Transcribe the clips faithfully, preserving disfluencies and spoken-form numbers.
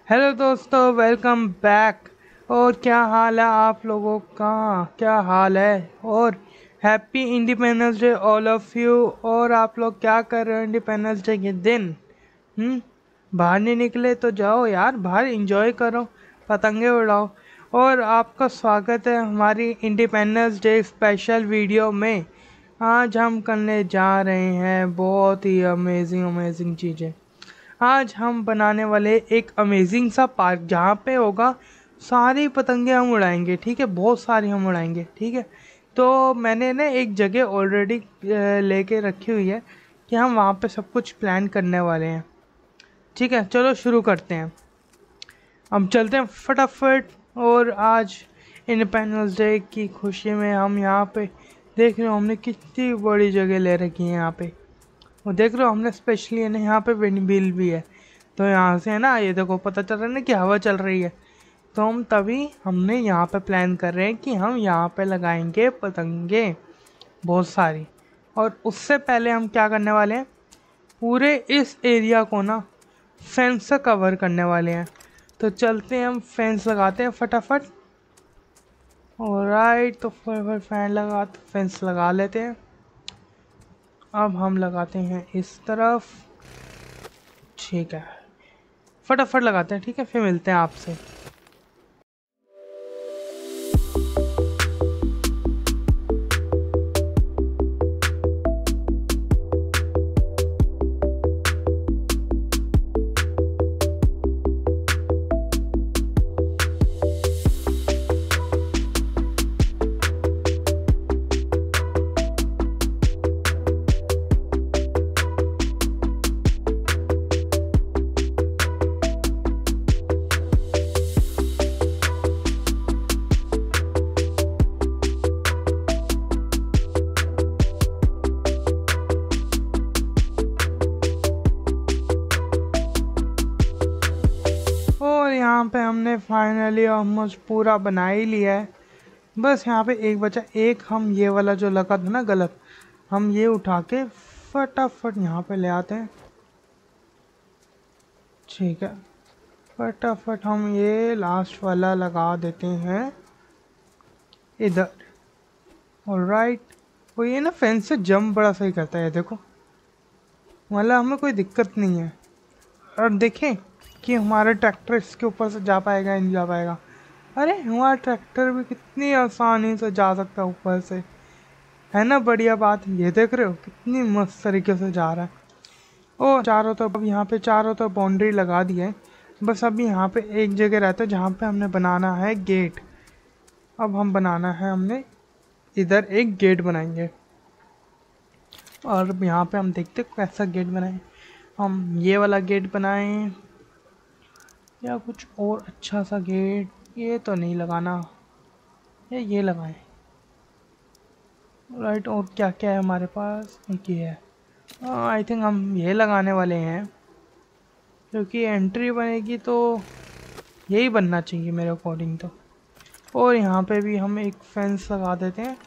Hello दोस्तों, welcome back. और क्या हाल है आप लोगों का? क्या हाल है? और happy independence day all of you. और आप लोग क्या कर रहे हो इंडिपेंडेंस डे के दिन? हम्म बाहर नहीं निकले तो जाओ यार, बाहर एंजॉय करो, पतंगे उड़ाओ। और आपका स्वागत है हमारी इंडिपेंडेंस डे स्पेशल वीडियो में। आज हम करने जा रहे हैं बहुत ही अमेजिंग अमेजिंग चीज़ें। आज हम बनाने वाले एक अमेजिंग सा पार्क जहाँ पे होगा सारी पतंगे हम उड़ाएंगे। ठीक है, बहुत सारी हम उड़ाएंगे। ठीक है, तो मैंने ना एक जगह ऑलरेडी लेके रखी हुई है कि हम वहाँ पे सब कुछ प्लान करने वाले हैं। ठीक है, चलो शुरू करते हैं। हम चलते हैं फटाफट। और आज इंडिपेंडेंस डे की खुशी में हम यहाँ पे देख रहे हो हमने कितनी बड़ी जगह ले रखी है यहाँ पे। वो देख रहे हो हमने स्पेशली है ना यहाँ पे विंड मिल भी है। तो यहाँ से है ना, ये देखो पता चल रहा है ना कि हवा चल रही है। तो हम तभी हमने यहाँ पे प्लान कर रहे हैं कि हम यहाँ पे लगाएंगे पतंगे बहुत सारी। और उससे पहले हम क्या करने वाले हैं, पूरे इस एरिया को ना फेंस से कवर करने वाले हैं। तो चलते हैं, हम फेंस लगाते हैं फटाफट। ऑलराइट, तो फटाफट फैन लगा फेंस लगा लेते हैं। अब हम लगाते हैं इस तरफ। ठीक है, फटाफट लगाते हैं। ठीक है, फिर मिलते हैं आपसे। और यहाँ पे हमने फाइनली ऑलमोस्ट पूरा बना ही लिया है। बस यहाँ पे एक बचा, एक हम ये वाला जो लगा था ना गलत, हम ये उठा के फटाफट यहाँ पे ले आते हैं। ठीक है, फटाफट हम ये लास्ट वाला लगा देते हैं इधर। ऑलराइट, वो ये ना फेंस से जंप बड़ा सही करता है, देखो, मतलब हमें कोई दिक्कत नहीं है। और देखें कि हमारा ट्रैक्टर इसके ऊपर से जा पाएगा या नहीं जा पाएगा। अरे हमारा ट्रैक्टर भी कितनी आसानी से जा सकता है ऊपर से, है ना? बढ़िया बात। ये देख रहे हो कितनी मस्त तरीके से जा रहा है। ओ चारों तरफ, अब यहाँ पे चारों तरफ बाउंड्री लगा दी है। बस अभी यहाँ पे एक जगह रहता है जहाँ पे हमने बनाना है गेट। अब हम बनाना है, हमने इधर एक गेट बनाएंगे। और यहाँ पे हम देखते कैसा गेट बनाएं। हम ये वाला गेट बनाएं या कुछ और अच्छा सा गेट? ये तो नहीं लगाना, या ये लगाएं। राइट, और क्या क्या है हमारे पास? एक ये है, आई थिंक हम ये लगाने वाले हैं क्योंकि एंट्री बनेगी तो यही बनना चाहिए मेरे अकॉर्डिंग तो। और यहाँ पे भी हम एक फेंस लगा देते हैं।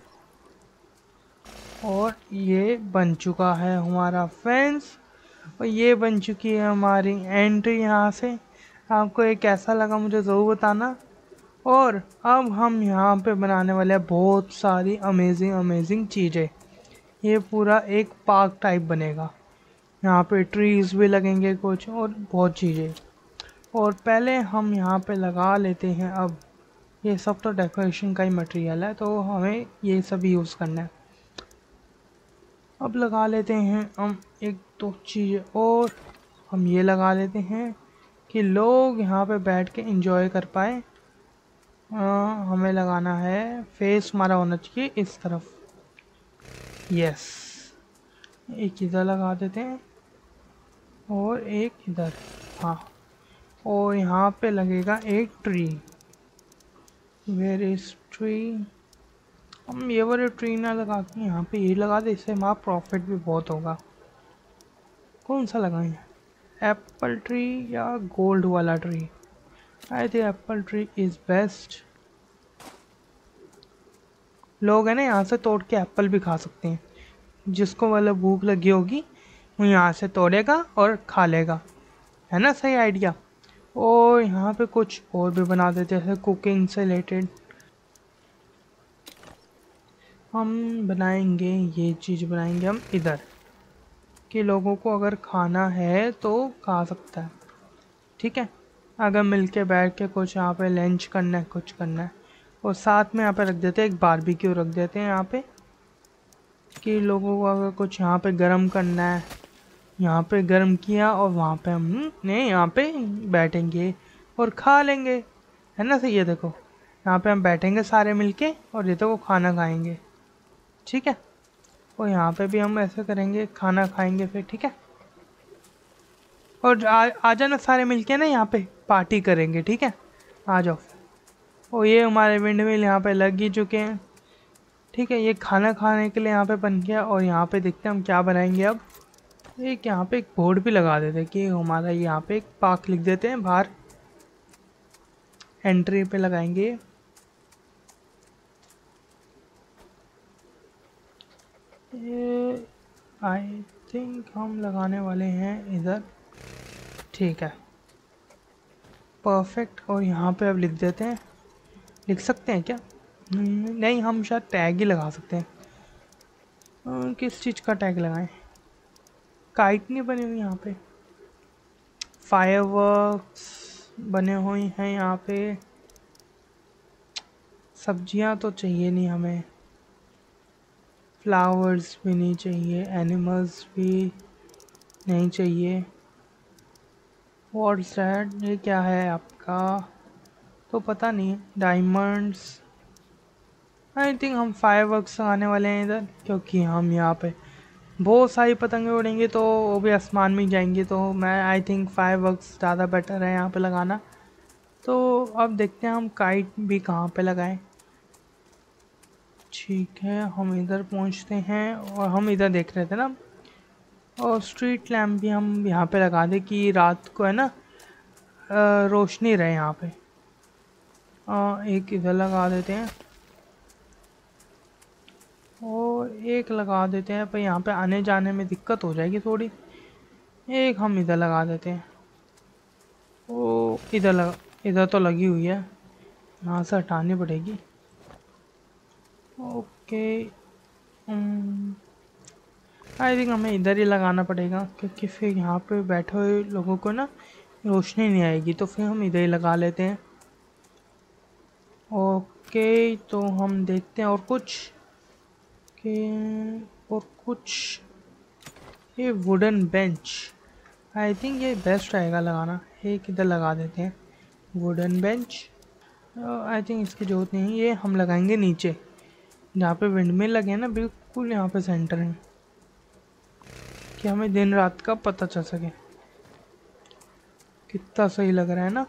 और ये बन चुका है हमारा फेंस, और ये बन चुकी है हमारी एंट्री यहाँ से। आपको ये कैसा लगा मुझे ज़रूर बताना। और अब हम यहाँ पे बनाने वाले हैं बहुत सारी अमेजिंग अमेजिंग चीज़ें। ये पूरा एक पार्क टाइप बनेगा। यहाँ पे ट्रीज़ भी लगेंगे कुछ, और बहुत चीज़ें। और पहले हम यहाँ पे लगा लेते हैं, अब ये सब तो डेकोरेशन का ही मटेरियल है तो हमें ये सब यूज़ करना है। अब लगा लेते हैं हम एक दो चीज़ें और। हम ये लगा लेते हैं कि लोग यहाँ पे बैठ के एंजॉय कर पाए। हमें लगाना है फेस हमारा होना चाहिए इस तरफ। यस, एक इधर लगा देते हैं और एक इधर। हाँ, और यहाँ पे लगेगा एक ट्री। Where is tree? हम ये वाले ट्री ना लगा के यहाँ पे ये लगा दे, इससे हमारा प्रॉफिट भी बहुत होगा। कौन सा लगाएं, एप्पल ट्री या गोल्ड वाला tree? I think apple tree is best. लोग है ना यहाँ से तोड़ के एप्पल भी खा सकते हैं। जिसको मतलब भूख लगी होगी वो यहाँ से तोड़ेगा और खा लेगा, है ना? सही आइडिया। और यहाँ पे कुछ और भी बना देते हैं कुकिंग से रिलेटेड। हम बनाएंगे ये चीज़ बनाएंगे हम इधर, कि लोगों को अगर खाना है तो खा सकता है। ठीक है, अगर मिलके बैठ के कुछ यहाँ पे लंच करना है, कुछ करना है, और साथ में यहाँ पे रख देते हैं एक बारबेक्यू रख देते हैं यहाँ पे, कि लोगों को अगर कुछ यहाँ पे गरम करना है, यहाँ पे गरम किया और वहाँ पे हम ने यहाँ पे बैठेंगे और खा लेंगे। है ना सही है, देखो यहाँ पे हम बैठेंगे सारे मिलके और ये देखो खाना खाएंगे। ठीक है, और यहाँ पे भी हम ऐसे करेंगे, खाना खाएंगे फिर। ठीक है, और आ, आ जाना सारे मिलके ना यहाँ पे पार्टी करेंगे। ठीक है, आ जाओ। और ये हमारे विंड मिल यहाँ पे लग ही चुके हैं। ठीक है, ये खाना खाने के लिए यहाँ पे बन गया। और यहाँ पे देखते हैं हम क्या बनाएंगे अब। एक यहाँ पे एक बोर्ड भी लगा देते हैं कि हमारा यहाँ पे एक पार्क लिख देते हैं बाहर, एंट्री पे लगाएंगे। ये आई थिंक हम लगाने वाले हैं इधर। ठीक है, परफेक्ट। और यहाँ पे अब लिख देते हैं, लिख सकते हैं क्या? नहीं, हम शायद टैग ही लगा सकते हैं। अ, किस चीज़ का टैग लगाएं? काइट नहीं बनी हुई यहाँ पे, फायरवर्क्स बने हुए हैं यहाँ पे। सब्जियाँ तो चाहिए नहीं हमें, फ्लावर्स भी नहीं चाहिए, एनिमल्स भी नहीं चाहिए। What's that? ये क्या है आपका? तो पता नहीं। डायमंड्स, आई थिंक हम फायरवर्क्स लगाने वाले हैं इधर, क्योंकि हम यहाँ पे बहुत सारी पतंगे उड़ेंगे तो वो भी आसमान में जाएंगी। तो मैं आई थिंक फायरवर्क्स ज़्यादा बेटर है यहाँ पे लगाना। तो अब देखते हैं हम काइट भी कहाँ पे लगाएं। ठीक है, हम इधर पहुँचते हैं और हम इधर देख रहे थे ना। और स्ट्रीट लैम्प भी हम यहाँ पे लगा दें कि रात को है ना अ, रोशनी रहे यहाँ पे। आ, एक इधर लगा देते हैं और एक लगा देते हैं, पर यहाँ पे आने जाने में दिक्कत हो जाएगी थोड़ी। एक हम इधर लगा देते हैं। ओ इधर लगा, इधर तो लगी हुई है, यहाँ से हटानी पड़ेगी। ओके, आई थिंक हमें इधर ही लगाना पड़ेगा, क्योंकि फिर यहाँ पे बैठे हुए लोगों को ना रोशनी नहीं आएगी। तो फिर हम इधर ही लगा लेते हैं। ओके, तो हम देखते हैं और कुछ के और कुछ। ये वुडन बेंच, आई थिंक ये बेस्ट रहेगा लगाना। एक इधर लगा देते हैं वुडन बेंच। आई थिंक इसकी ज़रूरत नहीं, ये हम लगाएंगे नीचे जहाँ पे विंडमिल लगे हैं ना, बिल्कुल यहाँ पे सेंटर में, कि हमें दिन रात का पता चल सके। कितना सही लग रहा है ना।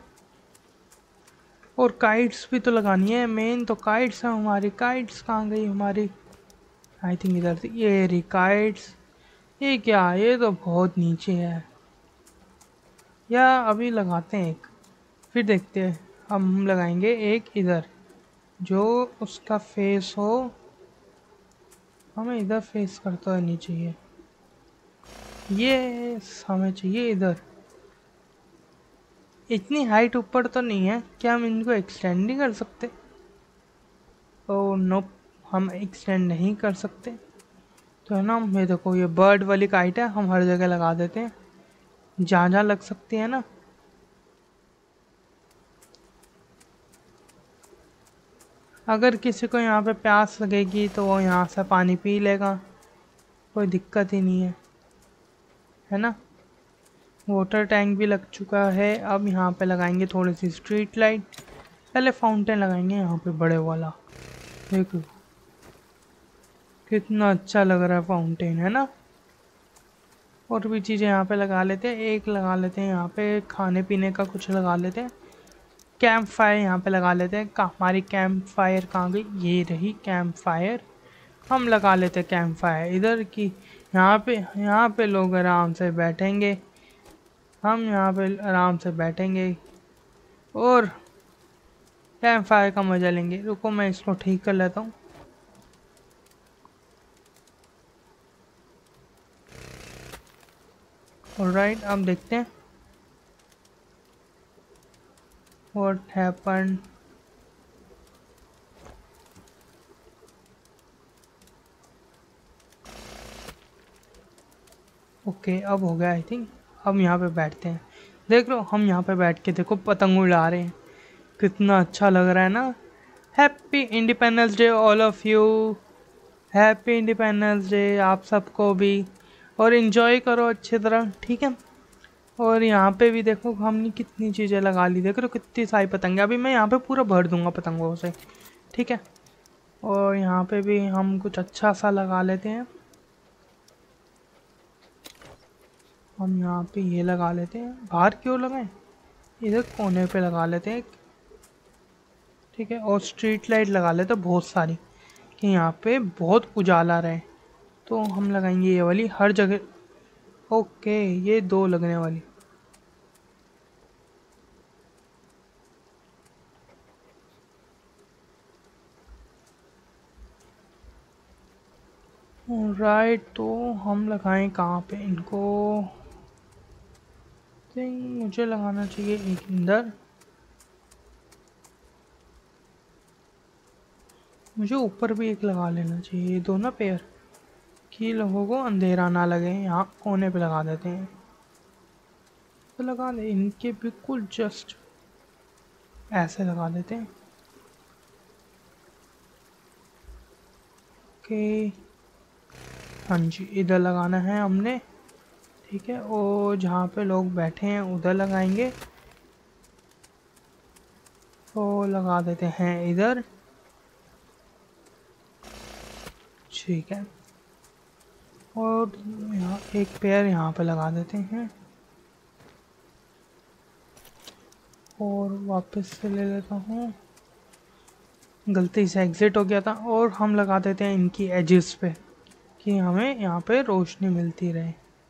और काइट्स भी तो लगानी है, मेन तो काइट्स है हमारी। काइट्स कहाँ गई हमारी? आई थिंक इधर थी, ये रही काइट्स। ये क्या, ये तो बहुत नीचे है। या अभी लगाते हैं एक, फिर देखते हैं। हम लगाएंगे एक इधर, जो उसका फेस हो, हमें इधर फेस करता हुआ नहीं चाहिए। ये हमें चाहिए इधर। इतनी हाइट ऊपर तो नहीं है, क्या हम इनको एक्सटेंड नहीं कर सकते? ओह नो, हम एक्सटेंड नहीं कर सकते। तो है ना, ये देखो ये बर्ड वाली काइट है, हम हर जगह लगा देते हैं जहाँ जहाँ लग सकती है ना। अगर किसी को यहाँ पे प्यास लगेगी तो वो यहाँ से पानी पी लेगा, कोई दिक्कत ही नहीं है, है ना। वाटर टैंक भी लग चुका है। अब यहाँ पे लगाएंगे थोड़ी सी स्ट्रीट लाइट। पहले फाउंटेन लगाएंगे यहाँ पे बड़े वाला, देखो कितना अच्छा लग रहा है फाउंटेन, है ना। और भी चीज़ें यहाँ पे लगा लेते हैं, एक लगा लेते हैं यहाँ पे खाने पीने का कुछ लगा लेते हैं। कैंप फायर यहाँ पे लगा लेते हैं। का हमारी कैंप फायर कहाँ गई? ये रही कैंप फायर। हम लगा लेते हैं कैंप फायर इधर की। यहाँ पे यहाँ पे लोग आराम से बैठेंगे, हम यहाँ पे आराम से बैठेंगे और कैंप फायर का मज़ा लेंगे। रुको मैं इसको ठीक कर लेता हूँ। ऑलराइट, अब देखते हैं। What happen? ओके अब हो गया आई थिंक। अब यहाँ पे बैठते हैं। देख लो हम यहाँ पे बैठ के देखो पतंग उड़ा रहे हैं, कितना अच्छा लग रहा है ना। Happy independence day all of you. Happy independence day आप सबको भी। और इन्जॉय करो अच्छी तरह, ठीक है। और यहाँ पे भी देखो हमने कितनी चीज़ें लगा ली, देख रहे हो कितनी सारी पतंगे। अभी मैं यहाँ पे पूरा भर दूंगा पतंगों से, ठीक है। और यहाँ पे भी हम कुछ अच्छा सा लगा लेते हैं। हम यहाँ पे ये लगा लेते हैं, बाहर क्यों लगाएं, इधर कोने पे लगा लेते हैं, ठीक है। और स्ट्रीट लाइट लगा लेते हैं बहुत सारी, कि यहाँ पे बहुत उजाला रहे। तो हम लगाएंगे ये वाली हर जगह। ओके ये दो लगने वाली। राइट तो हम लगाएं कहाँ पे इनको? थिंक मुझे लगाना चाहिए एक अंदर, मुझे ऊपर भी एक लगा लेना चाहिए, दोनों पेयर, कि लोगों को अंधेरा ना लगे। यहाँ कोने पे लगा देते हैं, तो लगा दे इनके बिल्कुल जस्ट ऐसे लगा देते हैं। ओके हाँ जी इधर लगाना है हमने, ठीक है। और जहाँ पे लोग बैठे हैं उधर लगाएंगे, तो लगा देते हैं इधर, ठीक है। और यहाँ एक पेयर यहाँ पे लगा देते हैं, और वापस से ले लेता हूँ, गलती से एग्जिट हो गया था। और हम लगा देते हैं इनकी एजेस पे, कि हमें यहाँ पे रोशनी मिलती रहे।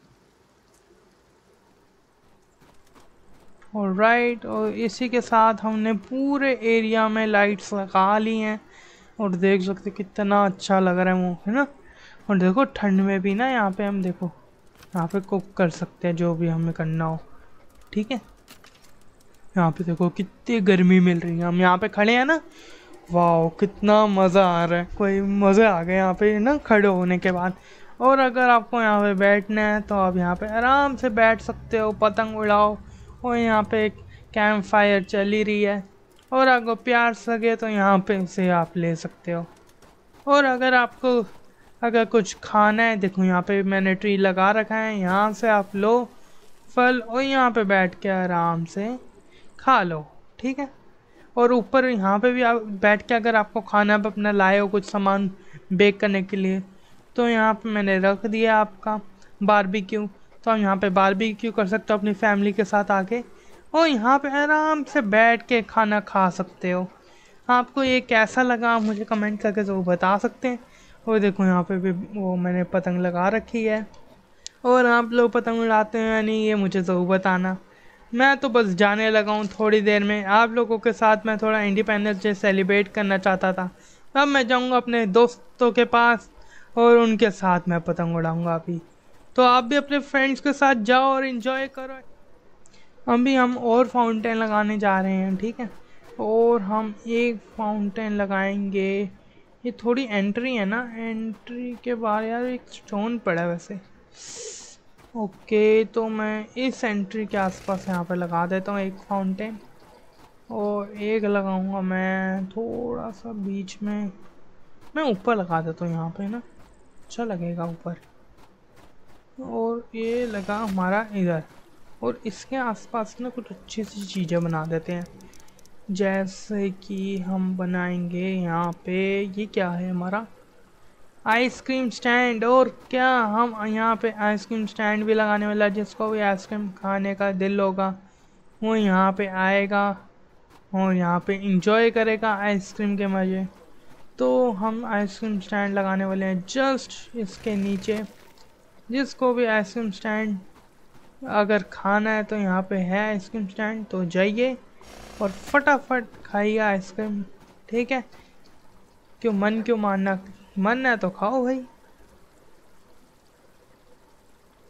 और राइट और इसी के साथ हमने पूरे एरिया में लाइट्स लगा ली हैं, और देख सकते कितना अच्छा लग रहा है वो, है ना। और देखो ठंड में भी ना यहाँ पे हम देखो यहाँ पे कुक कर सकते हैं जो भी हमें करना हो, ठीक है। यहाँ पे देखो कितनी गर्मी मिल रही है, हम यहाँ पे खड़े हैं ना, वाह कितना मज़ा आ रहा है, कोई मज़े आ गए यहाँ पे ना खड़े होने के बाद। और अगर आपको यहाँ पे बैठना है तो आप यहाँ पे आराम से बैठ सकते हो, पतंग उड़ाओ। और यहाँ पे एक कैंप फायर चल ही रही है, और अगर प्यास लगे तो यहाँ पे से आप ले सकते हो। और अगर आपको अगर कुछ खाना है, देखो यहाँ पे मैंने ट्री लगा रखा है, यहाँ से आप लो फल, और यहाँ पे बैठ के आराम से खा लो, ठीक है। और ऊपर यहाँ पे भी आप बैठ के अगर आपको खाना पे अपना लाए हो कुछ सामान बेक करने के लिए, तो यहाँ पे मैंने रख दिया आपका बारबेक्यू, तो आप यहाँ पे बारबेक्यू कर सकते हो अपनी फैमिली के साथ आके, और यहाँ पे आराम से बैठ के खाना खा सकते हो। आपको ये कैसा लगा मुझे कमेंट करके ज़रूर बता सकते हैं। और देखो यहाँ पे भी वो मैंने पतंग लगा रखी है, और आप लोग पतंग उड़ाते हैं या नहीं ये मुझे ज़रूर बताना। मैं तो बस जाने लगा हूँ थोड़ी देर में, आप लोगों के साथ मैं थोड़ा इंडिपेंडेंस डे सेलिब्रेट करना चाहता था। अब मैं जाऊँगा अपने दोस्तों के पास, और उनके साथ मैं पतंग उड़ाऊँगा अभी। तो आप भी अपने फ्रेंड्स के साथ जाओ और इन्जॉय करो। अभी हम और फाउंटेन लगाने जा रहे हैं, ठीक है। और हम एक फाउंटेन लगाएंगे, ये थोड़ी एंट्री है ना, एंट्री के बाहर यार एक स्टोन पड़ा है वैसे। ओके तो मैं इस एंट्री के आसपास यहाँ पे लगा देता हूँ एक फाउंटेन, और एक लगाऊंगा मैं थोड़ा सा बीच में, मैं ऊपर लगा देता हूँ यहाँ पे ना, अच्छा लगेगा ऊपर। और ये लगा हमारा इधर, और इसके आसपास ना कुछ अच्छी सी चीज़ें बना देते हैं, जैसे कि हम बनाएंगे यहाँ पे, ये क्या है हमारा आइसक्रीम स्टैंड। और क्या हम यहाँ पे आइसक्रीम स्टैंड भी लगाने वाला, जिसको भी आइसक्रीम खाने का दिल होगा वो यहाँ पे आएगा और यहाँ पे इंजॉय करेगा आइसक्रीम के मज़े। तो हम आइसक्रीम स्टैंड लगाने वाले हैं जस्ट इसके नीचे, जिसको भी आइसक्रीम स्टैंड अगर खाना है तो यहाँ पे है आइसक्रीम स्टैंड, तो जाइए और फटाफट खाइए आइसक्रीम, ठीक है। क्यों मन क्यों मारना, मन है तो खाओ भाई।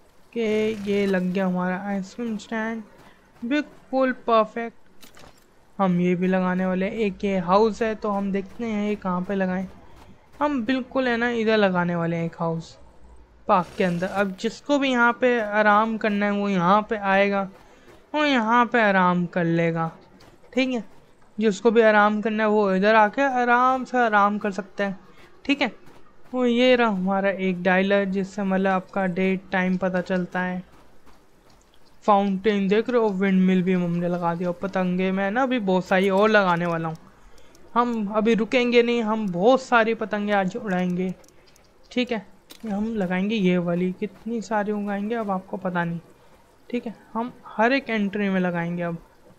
के ये लग गया हमारा आइसक्रीम स्टैंड बिल्कुल परफेक्ट। हम ये भी लगाने वाले हैं। एक ये हाउस है तो हम देखते हैं ये कहाँ पे लगाएं। हम बिल्कुल है ना इधर लगाने वाले हैं एक हाउस पार्क के अंदर। अब जिसको भी यहाँ पे आराम करना है वो यहाँ पे आएगा और यहाँ पे आराम कर लेगा, ठीक है। जिसको भी आराम करना है वो इधर आके आराम से आराम कर सकता है, ठीक है। वो ये रहा हमारा एक डायलर जिससे मतलब आपका डेट टाइम पता चलता है। फाउंटेन देख रहे हो, विंड मिल भी हमने लगा दिया। और पतंगे मैं ना अभी बहुत सारी और लगाने वाला हूँ। हम अभी रुकेंगे नहीं, हम बहुत सारी पतंगे आज उड़ाएंगे, ठीक है। हम लगाएंगे ये वाली, कितनी सारी उगाएंगे अब आपको पता नहीं, ठीक है। हम हर एक एंट्री में लगाएंगे अब।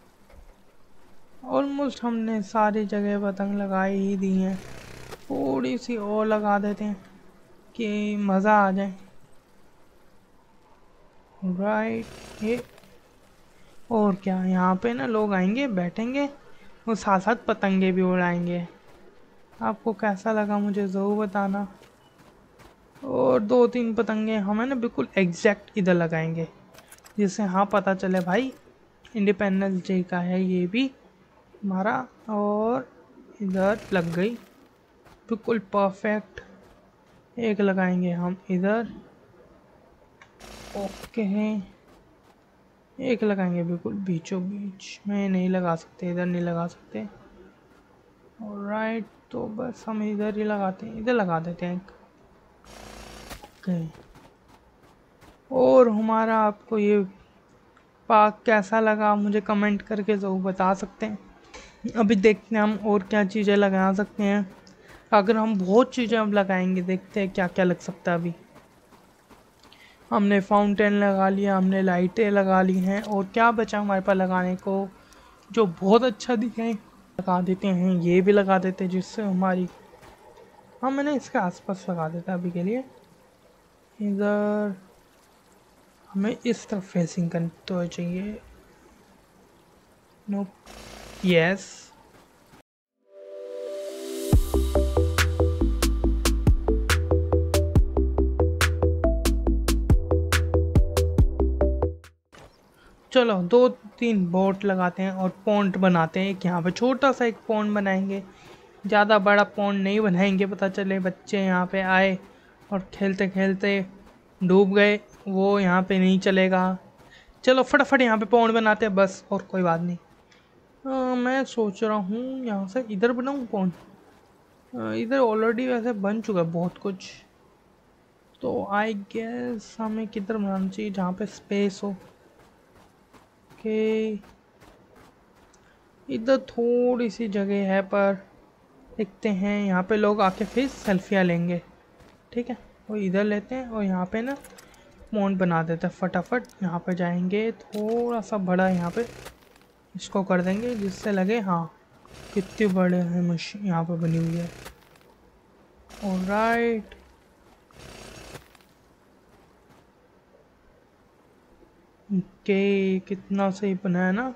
ऑलमोस्ट हमने सारी जगह पतंग लगाई ही दी हैं, थोड़ी सी और लगा देते हैं कि मज़ा आ जाए। राइट, ये और क्या, यहाँ पे ना लोग आएंगे बैठेंगे और साथ साथ पतंगे भी उड़ाएंगे। आपको कैसा लगा मुझे ज़रूर बताना। और दो तीन पतंगे हमें ना बिल्कुल एग्जैक्ट इधर लगाएंगे जिससे हाँ पता चले भाई इंडिपेंडेंस डे का है ये भी हमारा। और इधर लग गई बिल्कुल परफेक्ट। एक लगाएंगे हम इधर, ओके है। एक लगाएंगे बिल्कुल बीचों बीच में, नहीं लगा सकते इधर, नहीं लगा सकते। ऑलराइट, तो बस हम इधर ही लगाते हैं, इधर लगा देते हैं एक, ओके। और हमारा आपको ये पार्क कैसा लगा मुझे कमेंट करके ज़रूर बता सकते हैं। अभी देखते हैं हम और क्या चीज़ें लगा सकते हैं। अगर हम बहुत चीज़ें अब लगाएंगे, देखते हैं क्या क्या लग सकता है। अभी हमने फाउंटेन लगा लिया, हमने लाइटें लगा ली हैं, और क्या बचा हमारे पास लगाने को जो बहुत अच्छा दिखे, लगा देते हैं। ये भी लगा देते हैं जिससे हमारी, हाँ मैंने इसके आसपास लगा देता अभी के लिए। इधर हमें इस तरफ फेसिंग करनी तो चाहिए। No, yes. चलो दो तीन बोट लगाते हैं और पॉन्ड बनाते हैं। एक यहाँ पे छोटा सा एक पॉन्ड बनाएंगे, ज़्यादा बड़ा पॉन्ड नहीं बनाएंगे, पता चले बच्चे यहाँ पे आए और खेलते खेलते डूब गए, वो यहाँ पे नहीं चलेगा। चलो फटाफट यहाँ पे पॉन्ड बनाते हैं बस, और कोई बात नहीं। आ, मैं सोच रहा हूँ यहाँ से इधर बनाऊँ पॉन्ड। इधर ऑलरेडी वैसे बन चुका है बहुत कुछ, तो आई गेस हमें किधर बनाना चाहिए जहाँ पे स्पेस हो। ओके, इधर थोड़ी सी जगह है पर देखते हैं, यहाँ पे लोग आके फिर सेल्फियाँ लेंगे, ठीक है। वो इधर लेते हैं और यहाँ पे ना पॉन्ड बना देते हैं फटाफट। यहाँ पे जाएंगे, थोड़ा सा बड़ा यहाँ पे इसको कर देंगे जिससे लगे हाँ कितनी बड़े हैं मशीन यहाँ पे बनी हुई है। ऑलराइट, ओके, कितना सही बना है ना।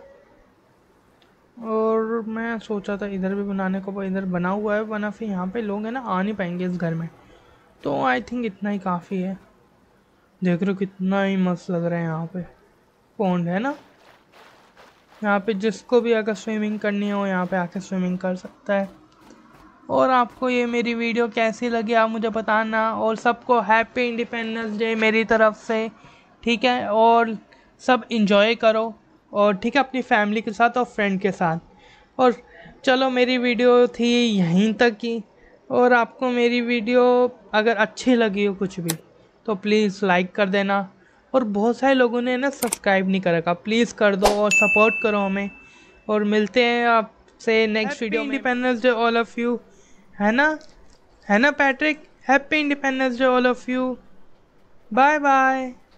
और मैं सोचा था इधर भी बनाने को, पर इधर बना हुआ है, वरना फिर यहाँ पे लोग हैं ना आ नहीं पाएंगे इस घर में, तो आई थिंक इतना ही काफ़ी है। देख रहे हो कितना ही मस्त लग रहा है यहाँ पे पॉन्ड है ना। यहाँ पे जिसको भी अगर स्विमिंग करनी हो यहाँ पे आके स्विमिंग कर सकता है। और आपको ये मेरी वीडियो कैसी लगी आप मुझे बताना, और सबको हैप्पी इंडिपेंडेंस डे मेरी तरफ से, ठीक है। और सब इंजॉय करो, और ठीक है अपनी फैमिली के साथ और फ्रेंड के साथ। और चलो मेरी वीडियो थी यहीं तक की, और आपको मेरी वीडियो अगर अच्छी लगी हो कुछ भी तो प्लीज़ लाइक कर देना। और बहुत सारे लोगों ने ना सब्सक्राइब नहीं कर रखा, प्लीज़ कर दो और सपोर्ट करो हमें। और मिलते हैं आपसे नेक्स्ट वीडियो में। Independence day all of you, है ना, है ना Patrick. Happy independence day all of you, bye bye.